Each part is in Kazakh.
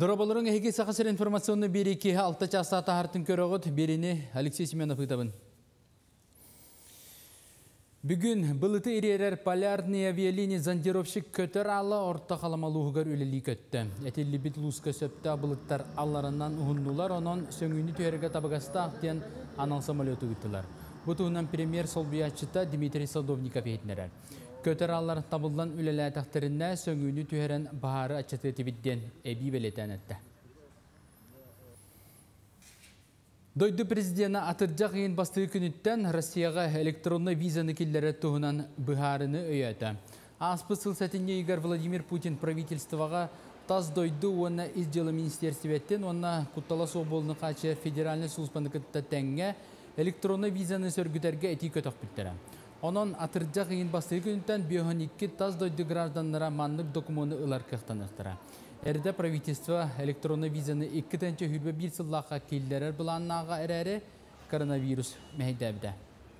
Дұрабалырың әйге сақасыр информационны береке 6 часа тахартын көріғыт беріне Алексей Семенов ұйтабын. Бүгін бұлыты еререр полярный авиалини зондировщик көтір алы орта қаламалуғығар өлелі көтті. Әтелі біт лұсқа сөпті бұлыттар алларынан ұғыннулар, онын сөңіні түйерге табығаста ақтен анал самолеты ұйттылар. Бұтығынан премьер Солбиятчыта Дмитрий Садовников етінерер. Көтір аллар табылдан өлелі тақтырына сөңіні түйерен бағары ачыты тибидден әбі белетен әтті. Дойды президенті атыржақ ең бастығы күніттен Россияға электронны визаны келлері тұғынан бұхарыны өйеті. Аспы сыл сәтінде Игорь Владимир Путин правительствоға таз дойды оны изделі министерстветтен, оны құттала соғболыны қачы федеральны сұлыспанды күтті тәңге электронны визаны сөргітерге әти көтіқ біттірі. Onun atırcaq ең бастығы күнттен биоханикки таз дойды гражданлара манлык документы ылар кықтанықтыра. Әрді правительство электронны визаны 2-тенче хүрбе 1 сыллаққа келдерер бұланнаға әрәрі коронавирус мәйдәбді.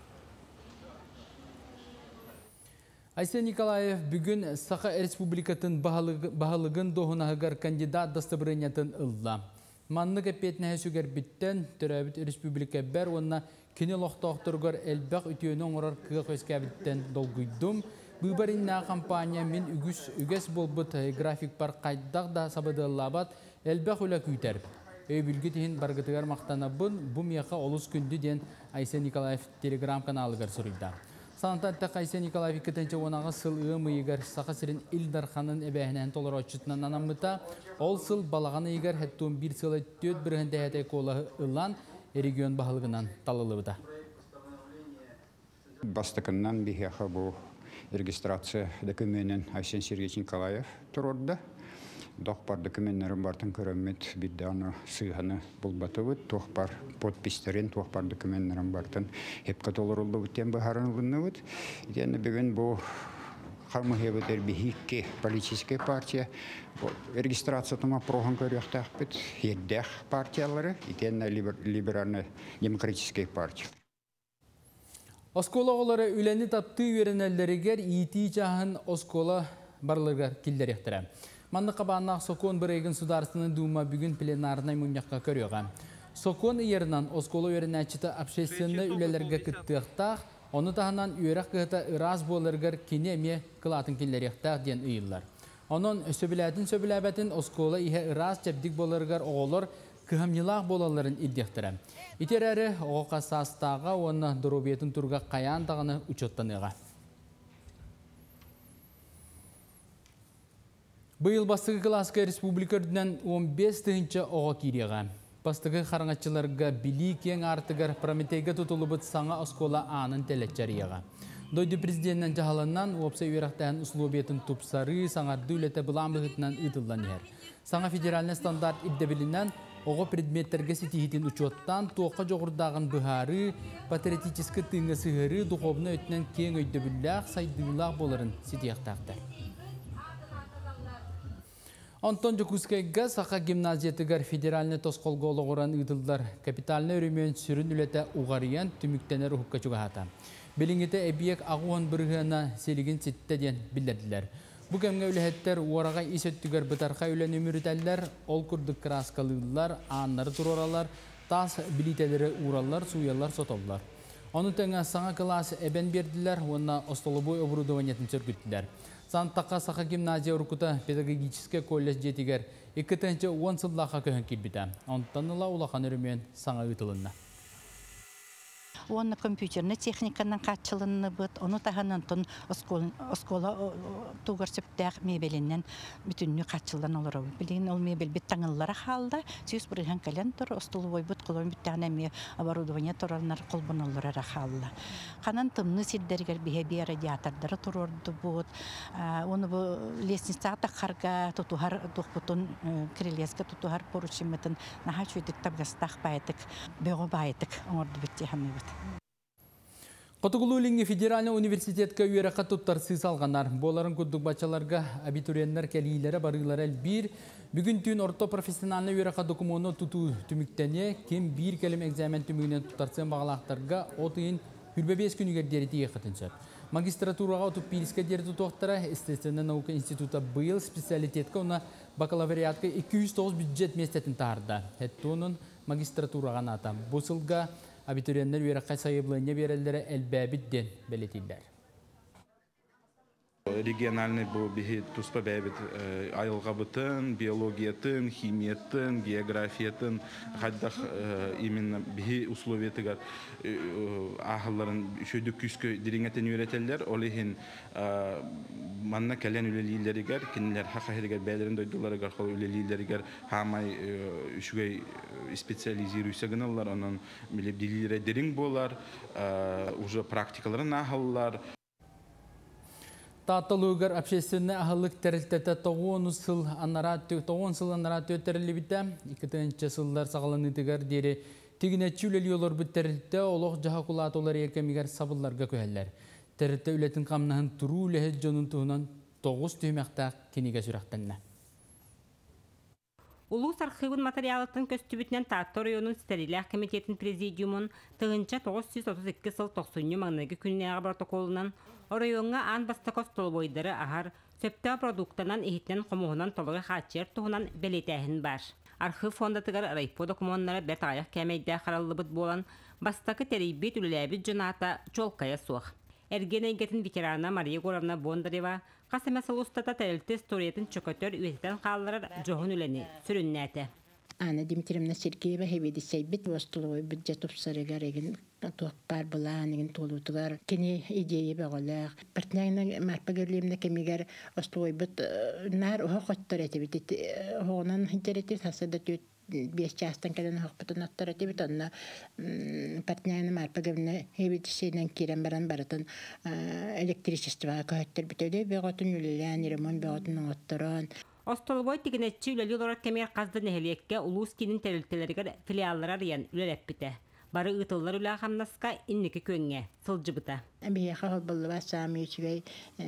Айсен Николаев бүгін Сақа Республикатын бағалығын доғынағығар кандидат дастабырынятын ылла. Манлык әпетіне сөгер біттен түрәбіт республика бәр онына кені лоқтауқтырғар әлбәқ үтіуінің орар кығы көскәбіттен долгүйдім. Бұбаринна компания мен үгес болбыт график бар қайдақ да сабыдылабат әлбәқ өлі күйтер. Өйбілгі тейін барғытығар мақтанабын бұм яқа олыс күнді ден Айсен Николаев телеграм каналығар сұрыйда. Санататтақ Айсен Николаев 2-тенче онаға сыл ұйымы егер Сақа Сирин Илдарханын әбәхінен толыр отчытынан анамыта, ол сыл балағаны егер әттуын 1 сылы төт біргінде әтәй қолағы ұлан регион бағылығынан талылыбыда. Бастықыннан бейхеға бұл регистрация документін Айсен Сергеевич Николаев тұрорды. Доқпар документтері бартын көрімет бидді аны сыйғаны бұлбаты бұд. Тоқпар подпистерін, тоқпар документтері бартын хепқа толырылды бұттен бұхарын ұлыны бұд. Егені бүгін бұл қармығы бұтер бейхекке политическая партия регистрация тұма проған көріқтақ бұд. Еддәқ партиялары, егені либеральный демократическая партия. Оскола олары үләні тапты үйерінәлдерігер ити жағын оскола барлығар келдер ектірі. Манны қабаннақ Сокон бір егін сударсының дума бүгін пленарнай мұнияққа көріға. Сокон ерінен оскола үйерінәчіті общественны үлелерге күттіқтақ, оны тағынан үйерек қығыта ұраз болырғыр кене әме қылатын келдер ектақ ден үйілілер. Onun söbülәбәтін оскола ihe ұраз чәбдік болырғыр оғылыр кығымнилақ болаларын иддектірі. Итер әрі оға састаға оны дұрубетін тұрға қаян тағыны ұчоттаныға. Бұйыл бастығы Кыласка республикардынан 15-тігінші оға кереға. Бастығы қараңатчыларға білі кен артығыр Прометейге тұтылыбыт саңа оскола анын тәлетчарияға. Дойды президенттен жағаланнан опса үйрақтағын ұслубетін тұпсары саңарды үлеті бұлан бұғытынан ұтылдан ер. Саңа федеральный стандарт иддебілінен оғы предметтерге сетихетін ұчоттан тоққа жоғырдағын бұхары, патриотическі тыңы сығыры дұқобына өтінен кен өйдебілләқ сайдығылақ боларын сетияқтақтар. Антон Жокускайга Сақа гимназиятыгар федеральный тосқолғы олығыран ұйдылдар капиталны өрімен сүрін үлеті ұғариян түміктенер ұққа чуғағата. Беліңеті әбиек ағуын бірғына селігін сеттеден білдерділер. Бұл кәмге үләттер уараға есеттігер бұтарқа үлән өмірітәлілер, ол күрдік краскалылар, анлары тұроралар, тас білетелері уралар, суялар, сотоллар. Оны тәңі саңа класс әбен берділер, онына остолыбой оборудованиятын сөргіттілер. Сантақа Сақа гимназия ұрқыта педагогический колледж жетігер 2-тенче 10 сыллаға көхін келбіті. Онтаныла улақан өрімен саңа ұтылынна. Оны компьютерный техниканың қатшылыны бұд, оны тағанан тұн оскола туғыр сөптәқ мебелінен бүтінні қатшылдан олар өй. Білген ол мебел біт таңыллары қалда, сүйіс бұрыған кәлен тұр, остылы ой бұд қолын біттіған әме оборудование тұралынар қолбын олары қалда. Қанан тымны селдергер бейбе радиатордары тұр орды бұд. Оны бұл лестница атақарға тұтуғар тұқпытын крелеске тұтуғар поручиметін наға чөйдік табғастақ байытық, бөғі байытық оңырды бітте хамы бұд. Қотығылу федеральный университетке үйераққа тұттарсы салғанар. Боларын күддік бачаларға абитуриенттер кәлейлері барылар әлбір. Бүгін түн орто профессиональны үйераққа документны тұту түміктене кем бір кәлім экзамен түмігінен тұттарсын бағалақтарға отыйын Хүрбебес күнігер дереті еқытыншап. Магистратураға отып пиліске дерді тоқтара, Естественная наука института бұйыл специалитетка ona бакалавриатка 209 бюджет местетін тағырда. Әтті оның магистратураға ната. Бұсылға абитуриенттер вераққа сайыблыне берелдері әлбәбіттен белетілдер. Региональный был беги туспа бәбит айылғабытын, биологиятын, химиятын, географиятын, хаддах именно беги условиятыгар ахылларын шөйдік күшкі диреңетін үйретелер, олихин манна кәлен үлелейлерігер, кенелер хақахерігер бәлерін дойдыларыгар қол үлелейлерігер хамай үшігей специализируйся гыналар, onun билебдилері дерің болар, уже практикаларын ахыллар. Таталугар общественный ахылык тәрілтеті 9 сыл аннара төттерілі біті, 2-ші сылдар сағаланытығар дері тегінетші үлелі олар бұт тәрілтті олық жаға құлат олар еркемігер сабылларға көйәлілер. Тәрілтті үлетін қамнағын тұру үләхет жонын тұғынан 9 түймәқтақ кенеге сүрақтанна. Улус архивын материалатын көстүбүтнен Тааттар районун стерилях комитетин президиумун тыгынча 932 сыл 90 маңнайгы күннәгы протоколунан районга ан бастаков толбойдары ахар сөптө продуктанан ихитнен комугунан толугы хачер тугунан белетәһин бар. Архив фондатыгар райпо документтары бет аяк кемейдә хараллыбыт болан бастакы терибет үлеләбит жыната чолкая суах. Эргенегетин ветерана Мария Горовна Бондарева Қасымасыл ұстата тәрілті сториятын чөкөтөр үетітен қалылар жоғын үлені сүріннәті. Ана Дмитриевна Сергеева хеведи сейбет востоловой бюджет ұпсарыгар егін туақпар бұлан, егін толутылар. Кені идея бағалақ. Партнайының марпагерлеміне кемегер остоловой бұт нар оға қоттар әті бітет. Оғынан интеретер тасыда төт бес частан кәден хоқпытын аттар әті бит. Онына партнайының марпагерлеміне хеведи сейден керен баран баратын электричествоға көйттер бітеуде беғатын үлілән, ремон беғатын оңаттыран. Остолбой тигинетчи үлелі олар кемер қазды нәхелиекке улус кенін тәрілтелерігер филиаллара риян үлелеп біте. Бары ұтылар үлі қамнаска иннекі көнге, сылжы бұта. Бияқа қолбылыва сами үшігей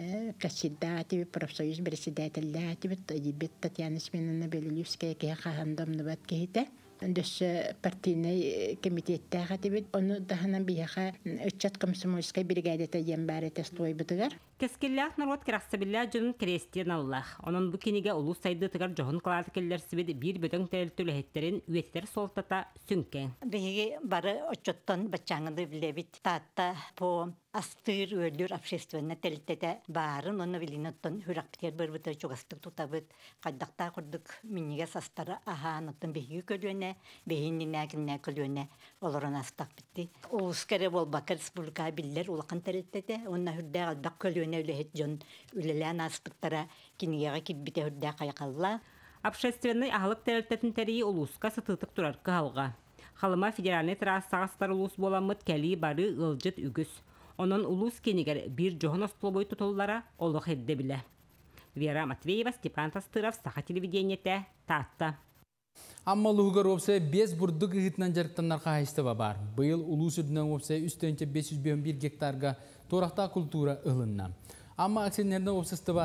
кассидаты, профсоюз председательдаты, бет Татьяна Сменовна Белилювская кеге қағандамны бат кейті. Дөссі партийный комитеттәға дебет, оны дағынан бияқа үтчат комсомольскай бригадета ем бәрі тестлой бұтығар. Кескеллях народ керақсабилля жонын крестиен Аллах. Onun bu keniga ulus saydı tıgar жоғын қылаты келдер сібеді bir бөтің тәрілтіліхеттерін үеттер солтата сүнкен. Беги бары очоттон бачаңыды билебит татта по астыр өлүр общественный тәрілтеті барын, оны билиноттон хүрақтер бір бұты жоғастық тұтабыт. Қайдақта құрдық миниге састары аханыттын беги көлуіне, бейіннің әкінне көлуіне олырын астақ бітті. Улус кәрі бол бақы республика биллер улақын тәрілтеті, онна хүрді қалдақ көлуіне үліхет жон үлілән аспыттара киниеға киббите хүрді қайқалла. Общественный ахылық тәрілтетін тәрейі улуска сытытық тұрар қағалға. Халыма федеральный трассағастар улус боламыт кәлі бары ылжыт үгіс. Onun улус кенигер bir жоғын остолбой тұтылылара олық едді білі. Вера Матвеева, Степан Тастыров, Саха телевидениеті, Татта. Амма луғығар опсы 5 бұрдық ұғытынан жарықтанлар қағайыстыва бар. Бұйыл улус үрдінен опсы үстінче 551 гектарға торақта культура ұлынна. Amma aksenlerden opsistava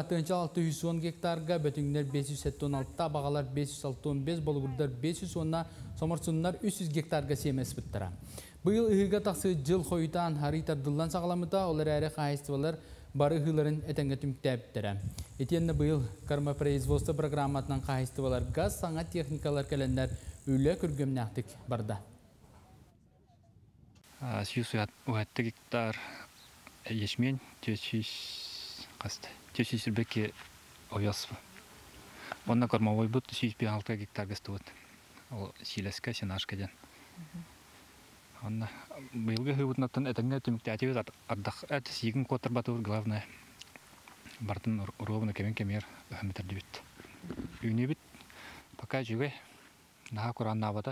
610 hektarga, bötüngler 576, bağalar 565, bolugurlar 510, somursunlar 300 hektarga semes bittara. Bu yıl ıhıga taqsı jıl koyutan haritardıldan sağlamıda, olar әрі қайыстывалар бар ıhıların etenge tümktəbittere. Etiyenne bu yıl karma производство programmatından қайыстывалар gaz, sanat texnikalar kelenler öyle kürgömnəqtik barda. 160 hektar ешмень, 400 беки овес. Онна кормовой бут 156 гектар гастует. Ол силеска сенашкаден. Онна быйылгы хыбытнаттан этеңге түмүктәтебез ардах эт сигин котор батур главное. Бартын ровно кемер хәмитер дибит. Үнебит пока жүгө наха куранна бата.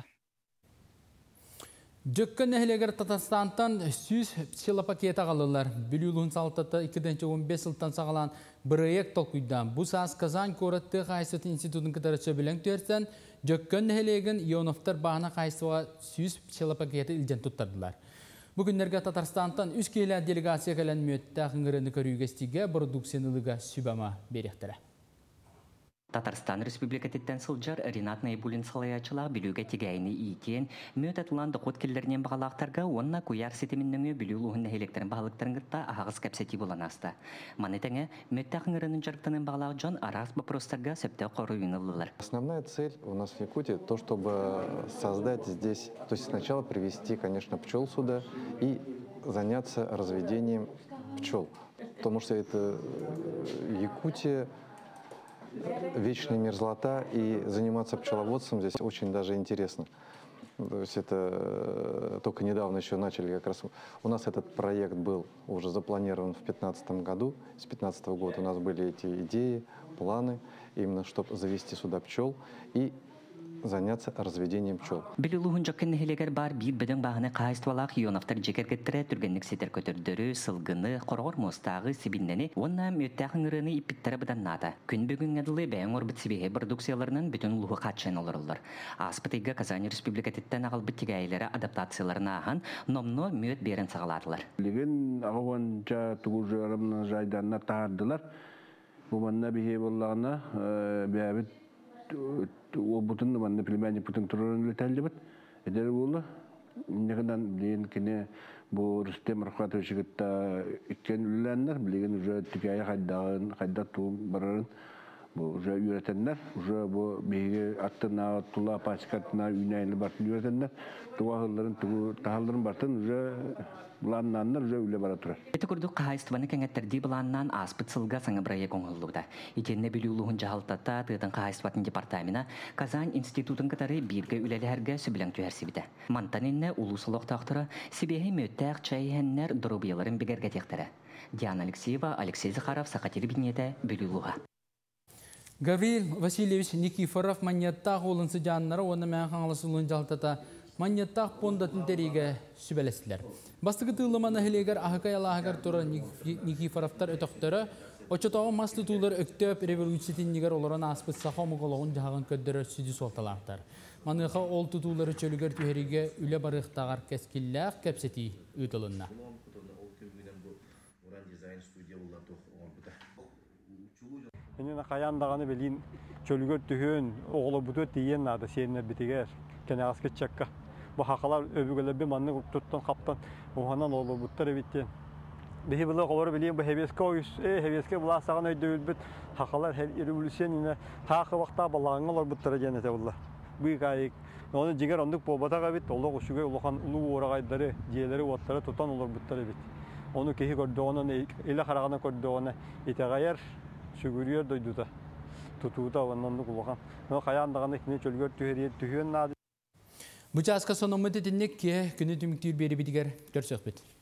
Jökkön ehleger Tatарстандан 100 сила пакета қалылар. Бүлілуын салтата 2015 жылдан сағалан проект толкуйдан. Бұл саас Казань Коратты Қайсыты институтын кітары сөбілен төрсен, Jökkön ehleген Ионовтар бағына Қайсыға 100 сила пакеті үлден тұттардылар. Бүгіндерге Татарстандан 3 келі делегация кәлін мөтті ақыңырыны көрігестіге продукциянылыға сүбама беректірі. Татарстан Республикатеттен сылжар Ринат Найбулин салаячылар билүүгө тигайны иитен мөт атылан дохот келлеринен багалактарга онна куяр сетиминнеңе билүүлүгүн электрин багалыктарынгытта агыс кепсети буланасты. Манетеңе мөттәхңөрөнүн жарктанын баглак жон арас вопростарга сөптө коруйныллар. Основная цель у нас в Якутии то, чтобы создать здесь, то есть сначала привести, конечно, пчел сюда и заняться разведением пчел. Потому что это Якутия, вечная мерзлота, и заниматься пчеловодством здесь очень даже интересно. То есть это только недавно еще начали как раз. У нас этот проект был уже запланирован в 2015 году. С 2015 года у нас были эти идеи, планы, именно чтобы завести сюда пчел и заняться разведением пчел. Билүүлүгүн жоккен нехилегер бар бир беден багына кайствалак юнафтар жекергеттире түргенник сетер көтөрдөрү сылгыны коргор мостагы сибиннени онна мөттәхңөрөны иппиттере быданнада. Күн бүгүн адылы бәң орбит сибеге продукцияларынын бүтүн лугу катчан олорлар. Аспытыга Казань Республикатеттен агалбыт тигәйләре адаптацияларына ахан номно мөт берен сагаладылар. Леген агонча тугужарымны жайданна таардылар. Бу манна бие боллагына бәбит o bütün zamanında filmlerini bütün turlarını lütfen eder oldu. Ne kadar diyen ki bu Rüstem Rafatovic'e gitti iken ülülenler bilgin uca tükaya haydat tuğum bararın bu uca üretenler uca bu bilgi attığına tuğla pasikatına ünayını bartın üretenler tuğahırların tahalların bartın uca bulananlar uca üle baraturar. Eti kurduk kahayıstvanı kengetterdi bulannan aspıt sılga sanıbraya konğulluğda. İkenne bilüğülüğün cahaltata tığdan kahayıstvatın departamina Kazan Institutun katarı birge üleliherge sübilen tühersibide. Mantaninne ulusoluk taqtıra sibehi möttəq çayhenler durubiyaların bigerge tektere. Diana Alexeyeva, Alexey Zakharov, Sakatiri Binete, bilüğülüğa. Gavril Vasilyevich Nikiforov manyattaq olunsı canları onu mən xanlısılığın cahaltata manyattaq pondatın teriге sübelesiler. Bastıgı tığılımana hileger ahıkay alahıgar tura Nikiforovtar ötöktörü oçotağı maslı tuğları öktöp revolüsiyatinliger olaran aspıt saxamıqoloğun jağın köddörü südü soltalaqtar. Manıqa ol tutuğları çölüger tüherige üle barıqtağar keskillaq kepseti ıtılınna. Мен каяндаганы билин чөлгөр түһөн оглу буту тиен нада сенне битигер кенагас кетчакка бу хакалар өбүгөлөбү манны туттан каптан уханан оглу буттар биттен бихи била кобор билин бу хебеске ойс хебеске була саган өйдөбүт хакалар революцияны таакы вакта балаңалар буттар женете булла бу кайык оны жигер ондук побатага бит олог ушуга улахан улуу орагайдары жээлери оттары тутан олор буттар бит onu kehi gördüğünün ile karagana gördüğünü itagayar şuguriyor doyduda tutuda ondan da kulağan o kayandağını ne çölgör tühüyen nadı bu çaska sonumu dinlik ki günü tümüktür beri bidiger görsök bit